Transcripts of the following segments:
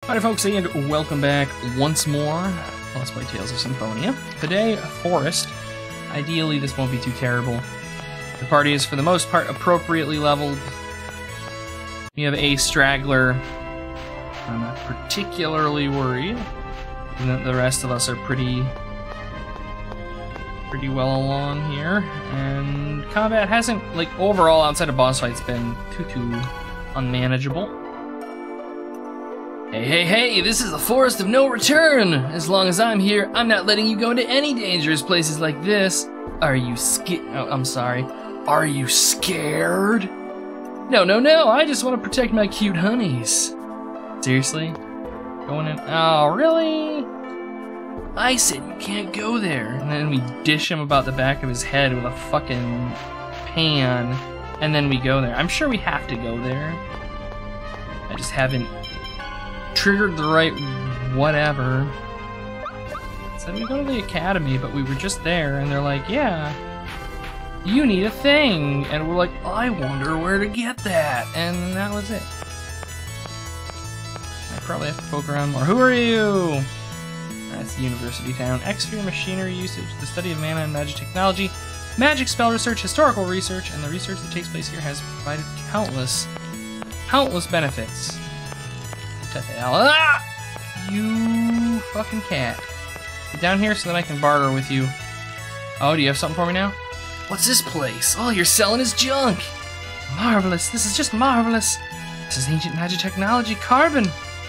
Hi folks, and welcome back once more. Let's play Tales of Symphonia. Today, Forest. Ideally, this won't be too terrible. The party is, for the most part, appropriately leveled. We have a straggler. I'm not particularly worried. And the rest of us are pretty well along here. And combat hasn't, like, overall, outside of boss fights, been too unmanageable. Hey, this is the Forest of No Return! As long as I'm here, I'm not letting you go into any dangerous places like this. Are you I'm sorry. Are you scared? No, I just want to protect my cute honeys. Seriously? Going in? Oh, really? I said you can't go there. And then we dish him about the back of his head with a fucking pan, and then we go there. I'm sure we have to go there. I just haven't triggered the right whatever. Said we go to the academy, but we were just there, and they're like, yeah, you need a thing. And we're like, I wonder where to get that. And that was it. I probably have to poke around more. Who are you? That's the university town. Extra machinery usage, the study of mana and magic technology, magic spell research, historical research, and the research that takes place here has provided countless benefits. Tethe'alla. Ah! You fucking cat. Get down here so that I can barter with you. Oh, do you have something for me now? What's this place? All you're selling is junk. Marvelous. This is just marvelous. This is ancient magic technology. Carbon.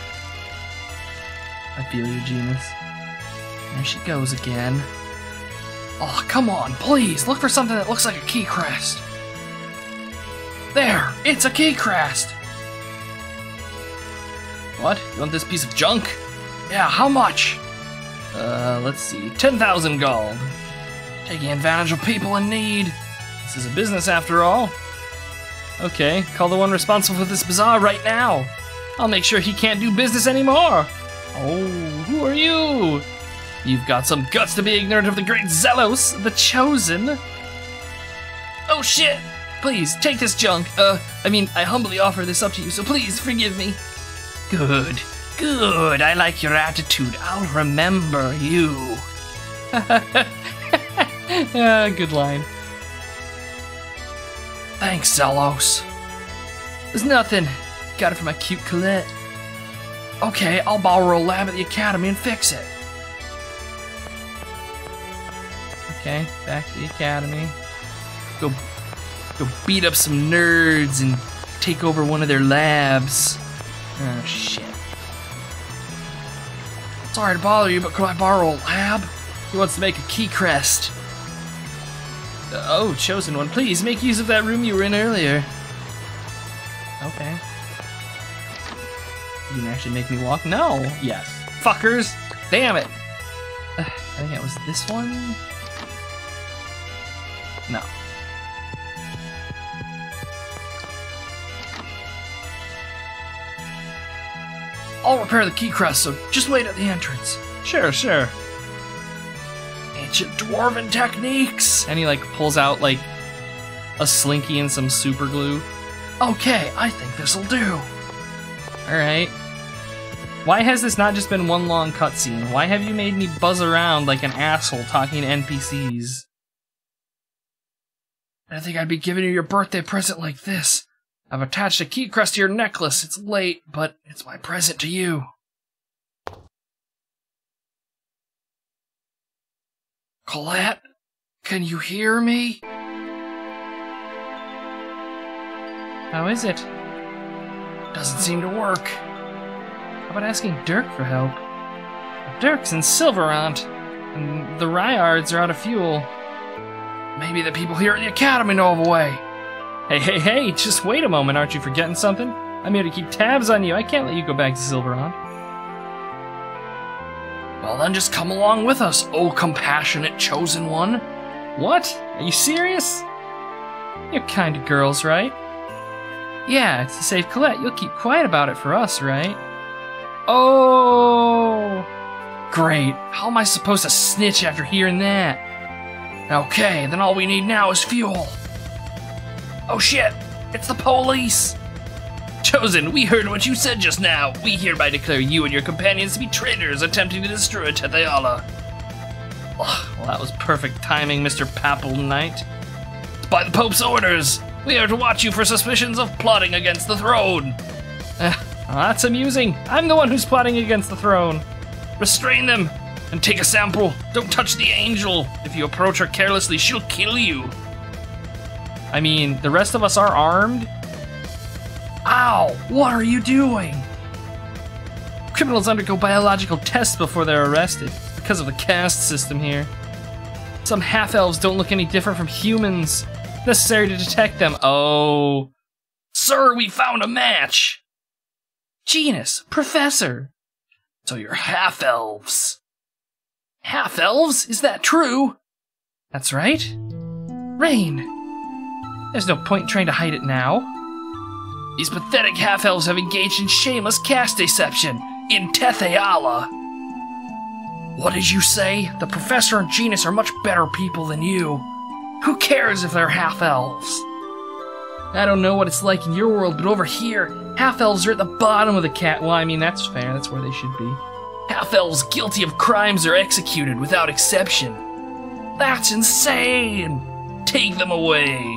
I feel you, Genius. There she goes again. Oh, come on, please. Look for something that looks like a key crest. There. It's a key crest. What? You want this piece of junk? Yeah, how much? Let's see. 10,000 gold. Taking advantage of people in need. This is a business after all. Okay, call the one responsible for this bazaar right now. I'll make sure he can't do business anymore. Oh, who are you? You've got some guts to be ignorant of the great Zelos, the Chosen. Oh shit! Please, take this junk. I humbly offer this up to you, so please forgive me. Good. I like your attitude. I'll remember you. Good line. Thanks, Zelos. There's nothing. Got it from my cute Colette. Okay, I'll borrow a lab at the academy and fix it. Okay, back to the academy. Go beat up some nerds and take over one of their labs. Oh, shit. Sorry to bother you, but could I borrow a lab? He wants to make a key crest. Oh, Chosen One, please make use of that room you were in earlier. Okay. You can actually make me walk? No. Yes. Fuckers. Damn it. I think it was this one? No. I'll repair the key crest, so just wait at the entrance. Sure. Ancient dwarven techniques! And he, like, pulls out, like, a slinky and some super glue. Okay, I think this'll do. Alright. Why has this not just been one long cutscene? Why have you made me buzz around like an asshole talking to NPCs? I didn't think I'd be giving you your birthday present like this. I've attached a key crest to your necklace. It's late, but it's my present to you. Colette, can you hear me? How is it? Doesn't seem to work. How about asking Dirk for help? Dirk's in Sylvarant, and the Rheairds are out of fuel. Maybe the people here at the academy know of a way. Hey, just wait a moment, aren't you forgetting something? I'm here to keep tabs on you. I can't let you go back to Sylvarant. Well then just come along with us, oh compassionate Chosen One. What? Are you serious? You're kind of girls, right? Yeah, it's to save Colette. You'll keep quiet about it for us, right? Oh! Great. How am I supposed to snitch after hearing that? Okay, then all we need now is fuel. Oh shit! It's the police! Chosen, we heard what you said just now. We hereby declare you and your companions to be traitors attempting to destroy Tethe'alla. Oh, well, that was perfect timing, Mr. Papal Knight. By the Pope's orders, we are to watch you for suspicions of plotting against the throne. Well, that's amusing. I'm the one who's plotting against the throne. Restrain them and take a sample. Don't touch the angel. If you approach her carelessly, she'll kill you. I mean, the rest of us are armed. Ow! What are you doing? Criminals undergo biological tests before they're arrested because of the caste system here. Some half-elves don't look any different from humans. Necessary to detect them. Oh. Sir, we found a match! Genus, Professor. So you're half-elves. Half-elves? Is that true? That's right. Rain. There's no point trying to hide it now. These pathetic half-elves have engaged in shameless caste deception in Tethe'alla. What did you say? The Professor and Genus are much better people than you. Who cares if they're half-elves? I don't know what it's like in your world, but over here, half-elves are at the bottom of the cat. Well, I mean, that's fair. That's where they should be. Half-elves guilty of crimes are executed without exception. That's insane! Take them away!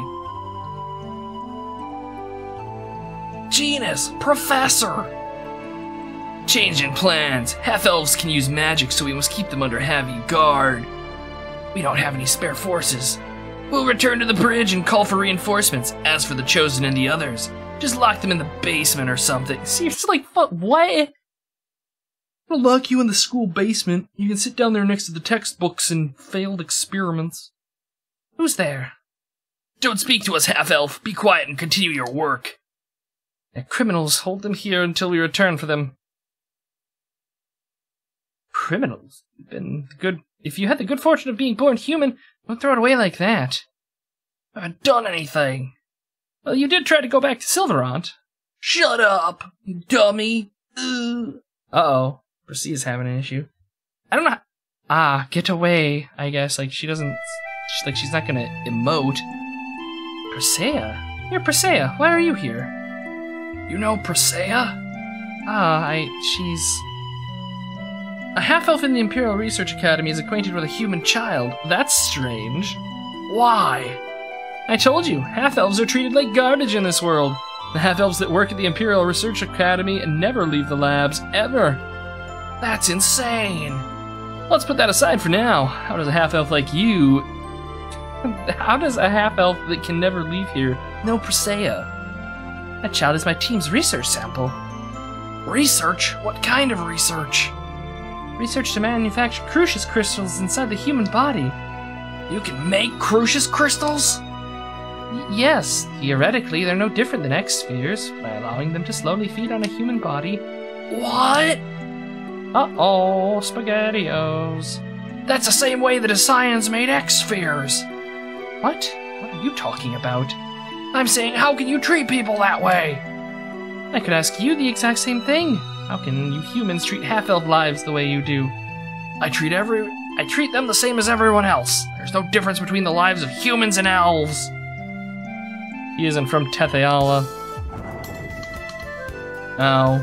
Genus, Professor! Change in plans. Half-elves can use magic, so we must keep them under heavy guard. We don't have any spare forces. We'll return to the bridge and call for reinforcements. As for the Chosen and the others, just lock them in the basement or something. Seriously, what? I'll lock you in the school basement. You can sit down there next to the textbooks and failed experiments. Who's there? Don't speak to us, half-elf. Be quiet and continue your work. They're criminals. Hold them here until we return for them. Criminals? If you had the good fortune of being born human, don't throw it away like that. I haven't done anything. Well, you did try to go back to Sylvarant. Shut up, you dummy. Uh-oh. Brisea's having an issue. I don't know. Get away, I guess. Like, she's not gonna emote. Brisea? You're Brisea. Why are you here? You know Brisea? She's... A half-elf in the Imperial Research Academy is acquainted with a human child. That's strange. Why? I told you, half-elves are treated like garbage in this world. The half-elves that work at the Imperial Research Academy and never leave the labs, ever. That's insane. Let's put that aside for now. How does a half-elf like you... How does a half-elf that can never leave here know Brisea? That child is my team's research sample. Research? What kind of research? Research to manufacture Crucius crystals inside the human body. You can make Crucius crystals? Yes, theoretically they're no different than X-spheres, by allowing them to slowly feed on a human body. What? Uh-oh, SpaghettiOs. That's the same way that Ascians made X-spheres. What? What are you talking about? I'm saying, how can you treat people that way? I could ask you the exact same thing. How can you humans treat half-elf lives the way you do? I treat them the same as everyone else. There's no difference between the lives of humans and elves. He isn't from Tethe'alla. Oh.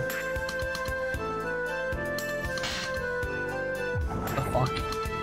What the fuck?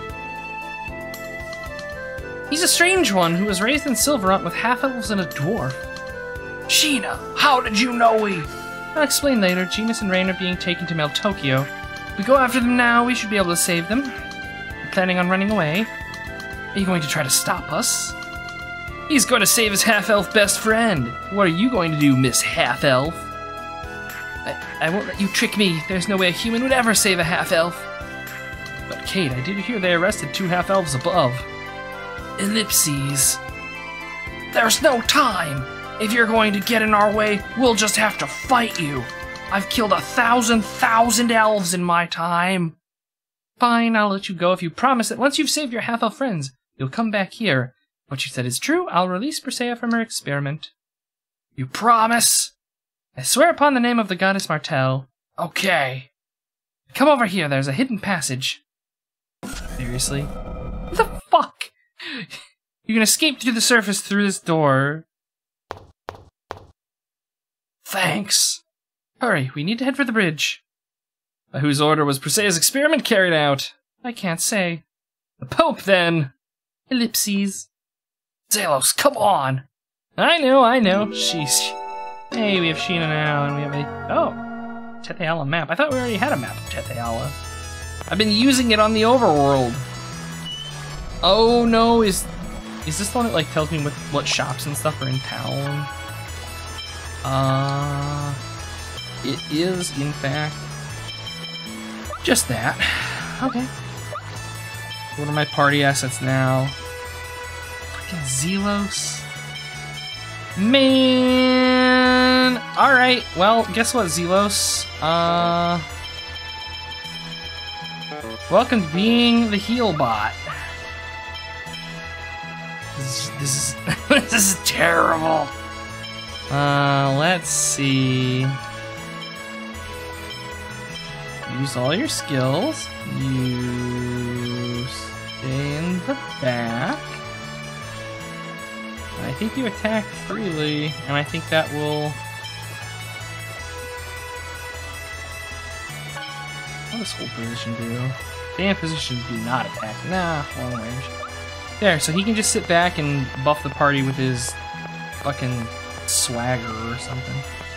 He's a strange one who was raised in Sylvarant with half-elves and a dwarf. Sheena, how did you know we... I'll explain later. Genus and Rain are being taken to Meltokyo. If we go after them now, we should be able to save them. You're planning on running away? Are you going to try to stop us? He's going to save his half-elf best friend. What are you going to do, Miss Half-Elf? I won't let you trick me. There's no way a human would ever save a half-elf. But Kate, I did hear they arrested 2 half-elves above. Ellipses. There's no time. If you're going to get in our way, we'll just have to fight you. I've killed 1,000 elves in my time. Fine, I'll let you go if you promise that once you've saved your half-elf friends, you'll come back here. What you said is true. I'll release Brisea from her experiment. You promise? I swear upon the name of the goddess Martel. Okay. Come over here. There's a hidden passage. Seriously? What the fuck? You can escape through the surface through this door. Thanks. Hurry, we need to head for the bridge. By whose order was Briseis's experiment carried out? I can't say. The Pope, then. Ellipses. Zelos, come on. I know. Sheesh. Hey, we have Sheena now, and we have a... Oh. Tethe'alla map. I thought we already had a map of Tethe'alla. I've been using it on the overworld. Oh no, is this the one that like tells me what shops and stuff are in town? It is in fact just that. Okay. What are my party assets now? Fucking Zelos. Man. Alright, well, guess what, Zelos? Welcome to being the heal bot. This is terrible. Let's see. Use all your skills. You stay in the back. I think you attack freely, and I think that will... What does hold position do? Stand position do not attack. Nah, long range. There, so he can just sit back and buff the party with his fucking swagger or something.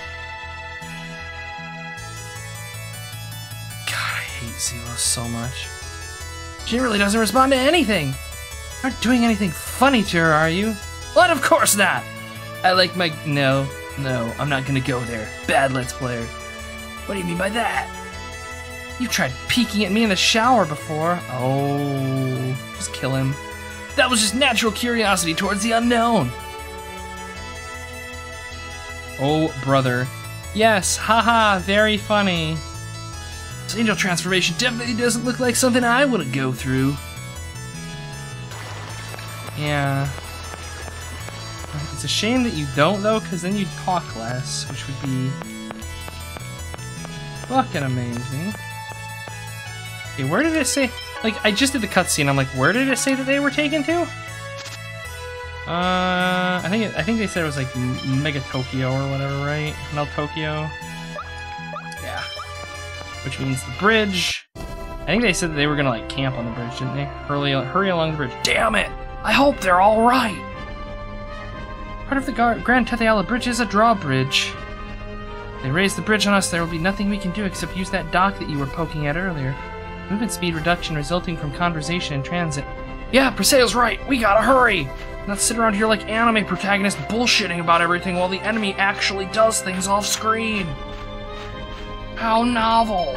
God, I hate Zelos so much. She really doesn't respond to anything. You're not doing anything funny to her, are you? What? Of course not! I like my... No, I'm not gonna go there. Bad Let's Player. What do you mean by that? You tried peeking at me in the shower before. Oh, just kill him. That was just natural curiosity towards the unknown. Oh, brother. Yes, haha, very funny. This angel transformation definitely doesn't look like something I would go through. Yeah. It's a shame that you don't, though, because then you'd talk less, which would be fucking amazing. Okay, where did it say? Like, I just did the cutscene. I'm like, where did it say that they were taken to? I think they said it was like Mega Tokyo or whatever, right? Mel Tokyo. Yeah. Which means the bridge. I think they said that they were gonna like camp on the bridge, didn't they? Hurry along the bridge. Damn it! I hope they're all right. Part of the Grand Tethe'alla Bridge is a drawbridge. If they raise the bridge on us, there will be nothing we can do except use that dock that you were poking at earlier. Movement speed reduction resulting from conversation in transit. Yeah, Briseis's right. We gotta hurry. Not sit around here like anime protagonists bullshitting about everything while the enemy actually does things off screen. How novel.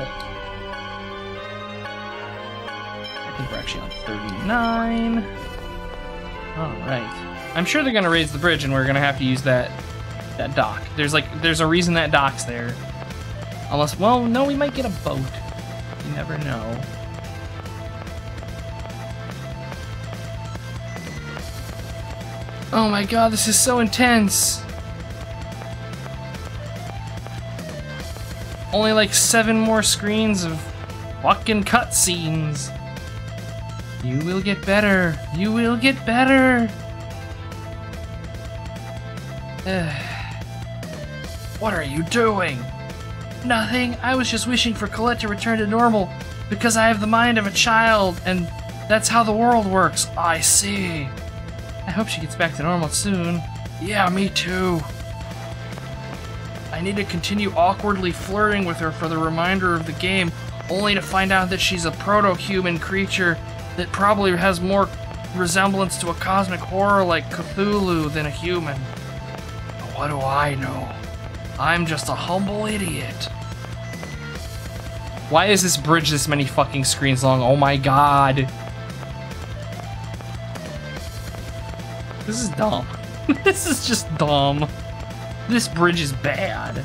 I think we're actually on 39. Alright. I'm sure they're gonna raise the bridge and we're gonna have to use that dock. There's a reason that dock's there. Unless, well, no, we might get a boat. You never know. Oh my god, this is so intense. Only like 7 more screens of fucking cutscenes. You will get better. You will get better. What are you doing? Nothing. I was just wishing for Colette to return to normal because I have the mind of a child and that's how the world works. I see. I hope she gets back to normal soon. Yeah, me too. I need to continue awkwardly flirting with her for the remainder of the game, only to find out that she's a proto-human creature that probably has more resemblance to a cosmic horror like Cthulhu than a human. But what do I know? I'm just a humble idiot. Why is this bridge this many fucking screens long? Oh my god. This is dumb. This is just dumb. This bridge is bad.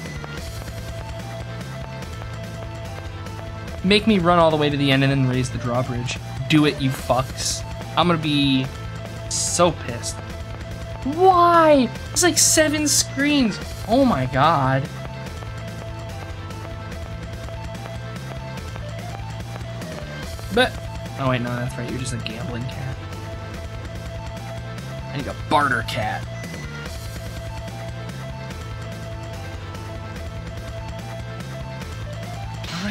Make me run all the way to the end and then raise the drawbridge. Do it, you fucks. I'm gonna be so pissed. Why? It's like 7 screens. Oh my god. But, oh wait, no, that's right. You're just a gambling cat. I need a barter cat.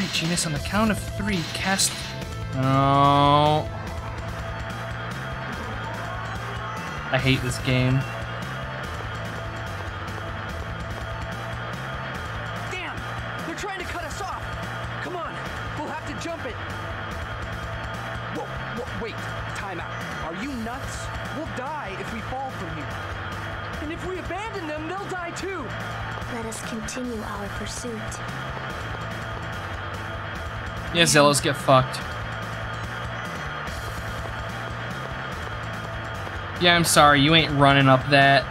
Alright, Genius, on the count of 3, cast... Oh. I hate this game. Damn! They're trying to cut us off! Come on, we'll have to jump it! Whoa, wait, time out. Are you nuts? We'll die if we fall from here. And if we abandon them, they'll die too! Let us continue our pursuit. Yeah, Zellos get fucked. Yeah, I'm sorry, you ain't running up that.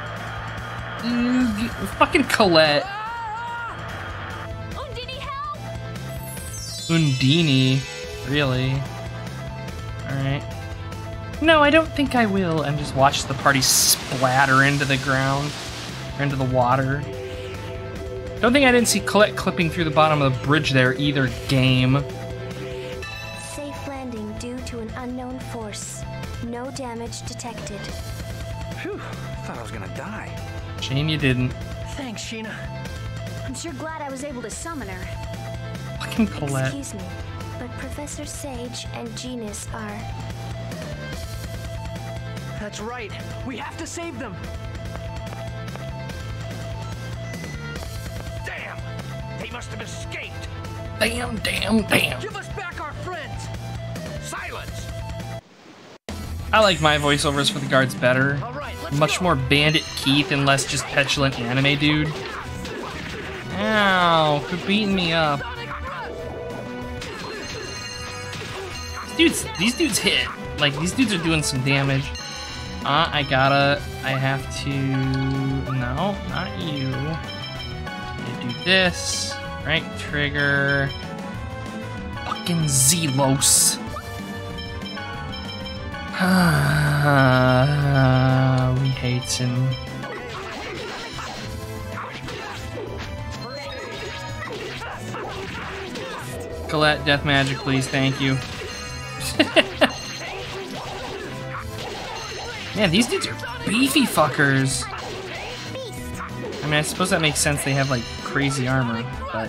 Fucking Colette. Undini, help! Undini? Really? Alright. No, I don't think I will. And just watch the party splatter into the ground. Or into the water. Don't think I didn't see Colette clipping through the bottom of the bridge there either, game. Safe landing due to an unknown force. No damage detected. Phew, thought I was gonna die. Shame you didn't. Thanks, Sheena. I'm sure glad I was able to summon her. Fucking Colette. Excuse me, but Professor Sage and Genius are... That's right. We have to save them. Damn! They must have escaped. Damn, damn, damn. Give us back our friends. Silence. I like my voiceovers for the guards better. All right, let's Much go. more Bandit Keith and less just petulant anime dude. Ow, quit beating me up. These dudes hit. Like, these dudes are doing some damage. I have to... No, not you. I do this. Right trigger. Fucking Zelos. We hate him. Colette, death magic, please. Thank you. Man, these dudes are beefy fuckers. I mean, I suppose that makes sense. They have, like, crazy armor, but...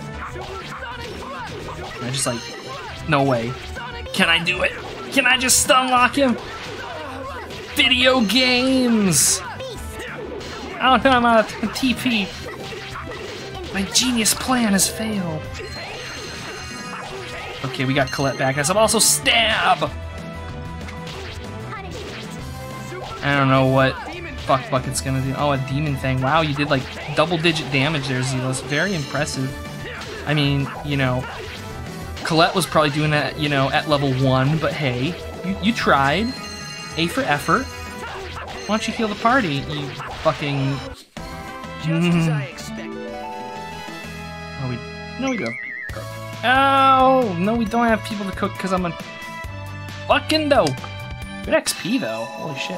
I just, like... No way. Can I do it? Can I just stun lock him? Video games! Oh no, I'm out of TP. My genius plan has failed. Okay, we got Colette back. That's also stab! I don't know what Fuck Bucket's gonna do. Oh, a demon thing. Wow, you did like double-digit damage there, Zelos. Very impressive. I mean, you know, Colette was probably doing that, you know, at level 1, but hey, you tried. A for effort. Why don't you heal the party, you fucking... Just as I expected. Oh, no, we do have people to cook. Oh, no, we don't have people to cook because I'm a fucking dope. Good XP though. Holy shit.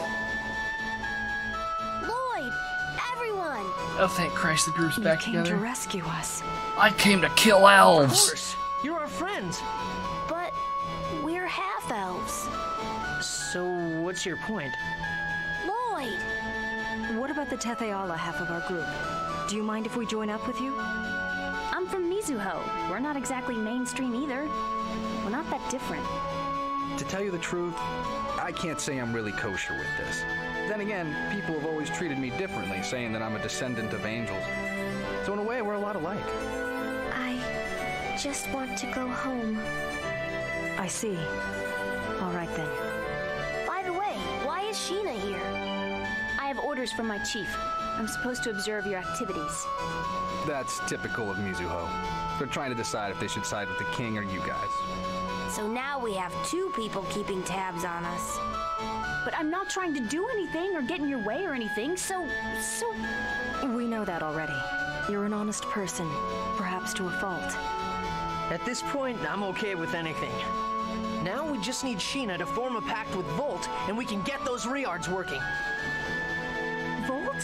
Lloyd! Everyone! Oh, thank Christ, the group's back You came together. to rescue us. I came to kill Of elves. course, you're our friends. But we're half-elves. So what's your point? Lloyd! What about the Tethe'alla half of our group? Do you mind if we join up with you? I'm from Mizuho. We're not exactly mainstream either. We're not that different. To tell you the truth, I can't say I'm really kosher with this. Then again, people have always treated me differently, saying that I'm a descendant of angels. So in a way, we're a lot alike. I just want to go home. I see. All right then. By the way, why is Sheena here? I have orders from my chief. I'm supposed to observe your activities. That's typical of Mizuho. They're trying to decide if they should side with the king or you guys. So now we have 2 people keeping tabs on us. But I'm not trying to do anything or get in your way or anything, so... We know that already. You're an honest person, perhaps to a fault. At this point, I'm okay with anything. Now we just need Sheena to form a pact with Volt, and we can get those Rheairds working. Volt?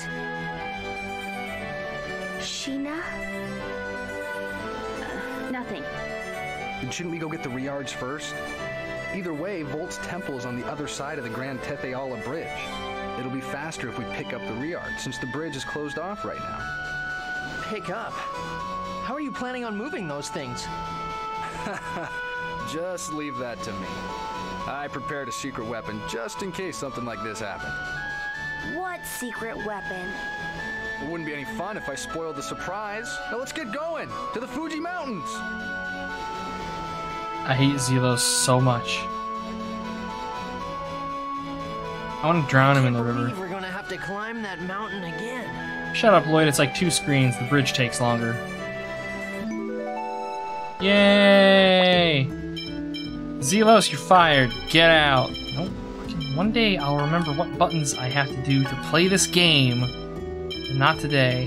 Sheena? Nothing. Then shouldn't we go get the Rheairds first? Either way, Volt's temple is on the other side of the Grand Tethe'alla bridge. It'll be faster if we pick up the Rheairds, since the bridge is closed off right now. Pick up? How are you planning on moving those things? Just leave that to me. I prepared a secret weapon just in case something like this happened. What secret weapon? It wouldn't be any fun if I spoiled the surprise. Now let's get going to the Fuji Mountains. I hate Zelos so much. I want to drown him in the river. We're gonna have to climb that mountain again. Shut up, Lloyd. It's like 2 screens. The bridge takes longer. Yay! Zelos, you're fired. Get out. Nope. One day I'll remember what buttons I have to do to play this game. Not today.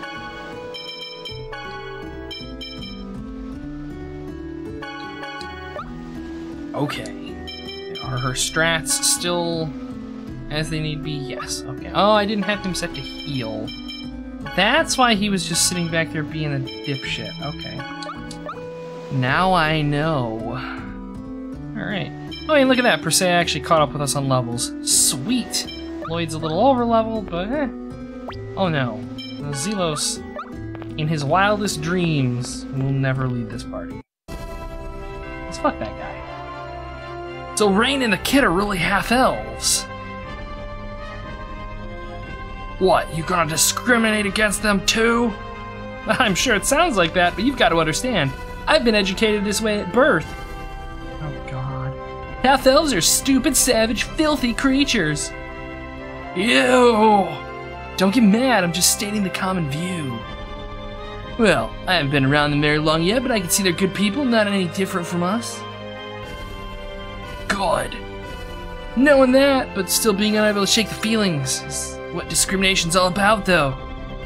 Okay. Are her strats still as they need be? Yes. Okay. Oh, I didn't have him set to heal. That's why he was just sitting back there being a dipshit. Okay. Now I know. Alright. Oh, hey, look at that. Persea actually caught up with us on levels. Sweet! Lloyd's a little over leveled, but eh. Oh no. Zelos, in his wildest dreams, will never leave this party. Let's fuck that guy. So Rain and the kid are really half-elves. What, you gonna discriminate against them too? I'm sure it sounds like that, but you've got to understand. I've been educated this way at birth. Oh god. Half-elves are stupid, savage, filthy creatures. Ew! Don't get mad, I'm just stating the common view. Well, I haven't been around them very long yet, but I can see they're good people, not any different from us. Good. Knowing that, but still being unable to shake the feelings is what discrimination's all about, though.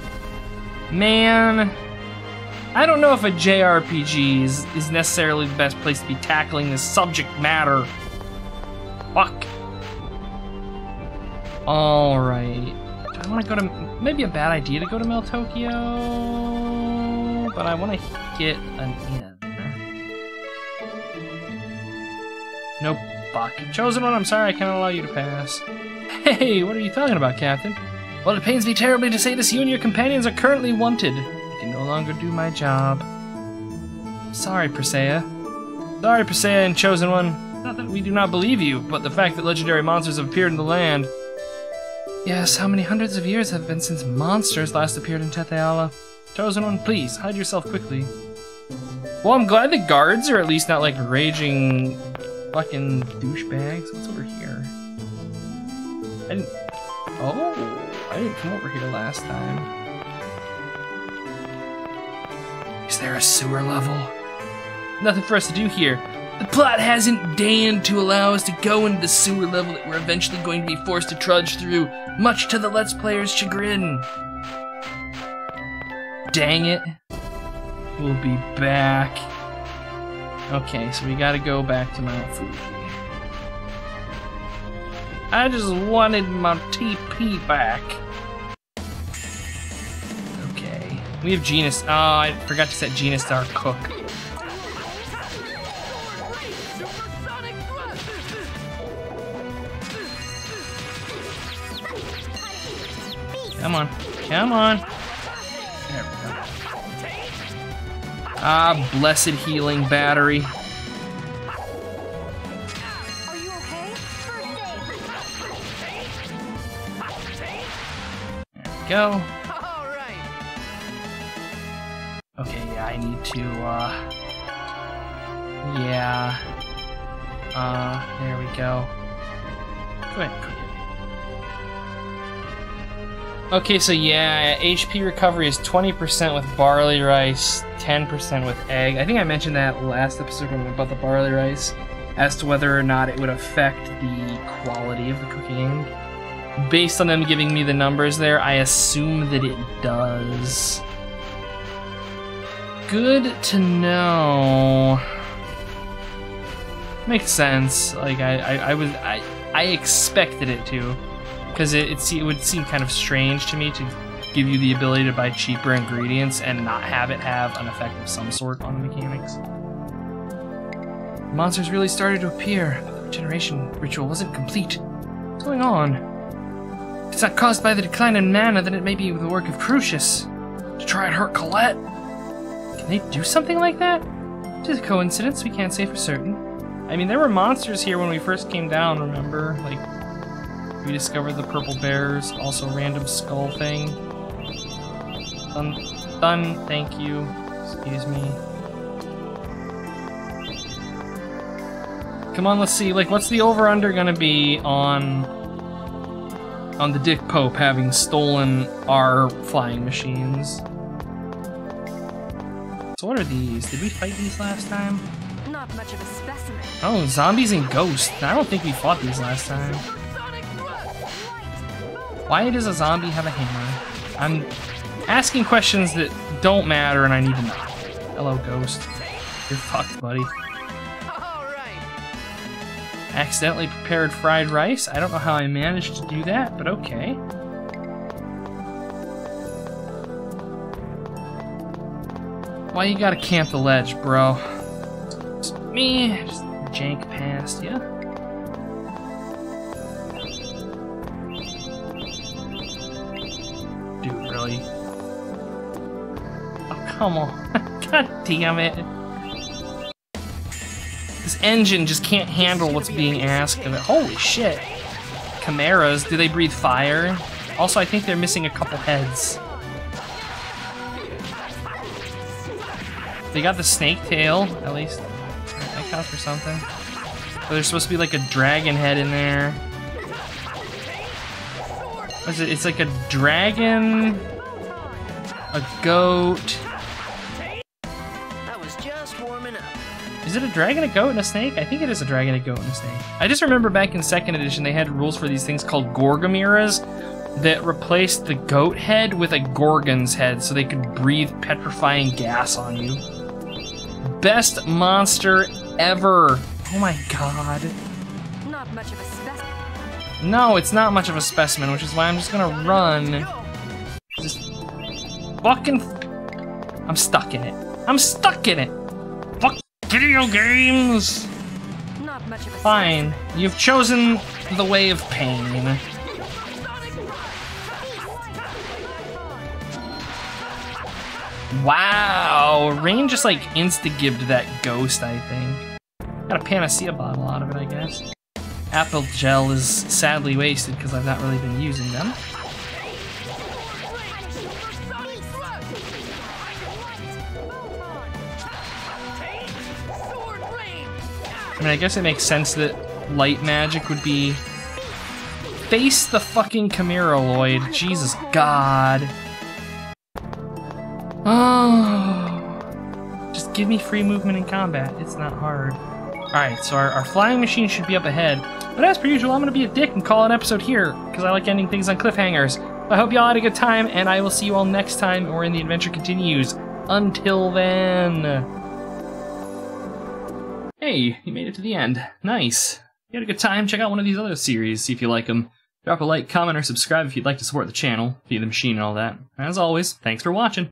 Man, I don't know if a JRPG is necessarily the best place to be tackling this subject matter. Fuck. Alright. Do I want to go to... Maybe a bad idea to go to Mel Tokyo, but I want to get an inn. Nope. Fuck. Chosen One, I'm sorry, I can't allow you to pass. Hey, what are you talking about, Captain? Well, it pains me terribly to say this, you and your companions are currently wanted. I can no longer do my job. Sorry, Persea. Sorry, Persea and Chosen One. Not that we do not believe you, but the fact that legendary monsters have appeared in the land. Yes, how many hundreds of years have been since monsters last appeared in Tethe'alla? Chosen One, please, hide yourself quickly. Well, I'm glad the guards are at least not like raging fucking douchebags. What's over here? I didn't come over here last time. Is there a sewer level? Nothing for us to do here. The plot hasn't deigned to allow us to go into the sewer level that we're eventually going to be forced to trudge through, much to the Let's Player's chagrin. Dang it. We'll be back. Okay, so we gotta go back to Mount Fuji. I just wanted my TP back. Okay. We have Genus. Oh, I forgot to set Genus to our cook. Come on. Come on. There we go. Ah, blessed healing battery. Are you okay? There we go. All right. Okay, yeah, I need to, yeah. There we go. Go ahead, cook it. Okay, so yeah, HP recovery is 20% with barley rice, 10% with egg. I think I mentioned that last episode about the barley rice, as to whether or not it would affect the quality of the cooking. Based on them giving me the numbers there, I assume that it does. Good to know. Makes sense. Like I expected it to, because it would seem kind of strange to me to give you the ability to buy cheaper ingredients and not have it have an effect of some sort on the mechanics. Monsters really started to appear. The regeneration ritual wasn't complete. What's going on? If it's not caused by the decline in mana, then it may be the work of Crucius. To try and hurt Colette? Can they do something like that? Just a coincidence, we can't say for certain. I mean, there were monsters here when we first came down, remember? Like, we discovered the purple bears, also a random skull thing. Done, thank you. Excuse me. Come on, let's see, like, what's the over-under gonna be on the Dick Pope having stolen our flying machines? So what are these? Did we fight these last time? Not much of a specimen. Oh, zombies and ghosts. I don't think we fought these last time. Why does a zombie have a hammer? I'm asking questions that don't matter and I need to know. Hello, ghost. You're fucked, buddy. Accidentally prepared fried rice? I don't know how I managed to do that, but okay. Why you gotta camp the ledge, bro? Just me, just jank past ya. Dude, really? Oh, come on. God damn it. This engine just can't handle what's being asked of it. Holy shit. Chimeras, do they breathe fire? Also, I think they're missing a couple heads. They got the snake tail, at least. That counts for something. But there's supposed to be like a dragon head in there. What is it? It's like a dragon, a goat. I was just warming up. Is it a dragon, a goat, and a snake? I think it is a dragon, a goat, and a snake. I just remember back in 2nd edition they had rules for these things called Gorgomiras that replaced the goat head with a Gorgon's head so they could breathe petrifying gas on you. Best monster ever. Oh my god. Not much of a specimen. No, it's not much of a specimen, which is why I'm just gonna run. Just fucking... I'm stuck in it. I'm stuck in it. Fuck video games. Not much of a Fine. You've chosen the way of pain. Wow, Rain just like insta-gibbed that ghost, I think. Got a Panacea bottle out of it, I guess. Apple gel is sadly wasted because I've not really been using them. I mean, I guess it makes sense that light magic would be... Face the fucking Chimera, Lloyd. Jesus God. Oh, just give me free movement in combat. It's not hard. Alright, so our flying machine should be up ahead. But as per usual, I'm going to be a dick and call an episode here, because I like ending things on cliffhangers. I hope y'all had a good time, and I will see you all next time when the adventure continues. Until then... Hey, you made it to the end. Nice. If you had a good time, check out one of these other series, see if you like them. Drop a like, comment, or subscribe if you'd like to support the channel, via the machine and all that. As always, thanks for watching.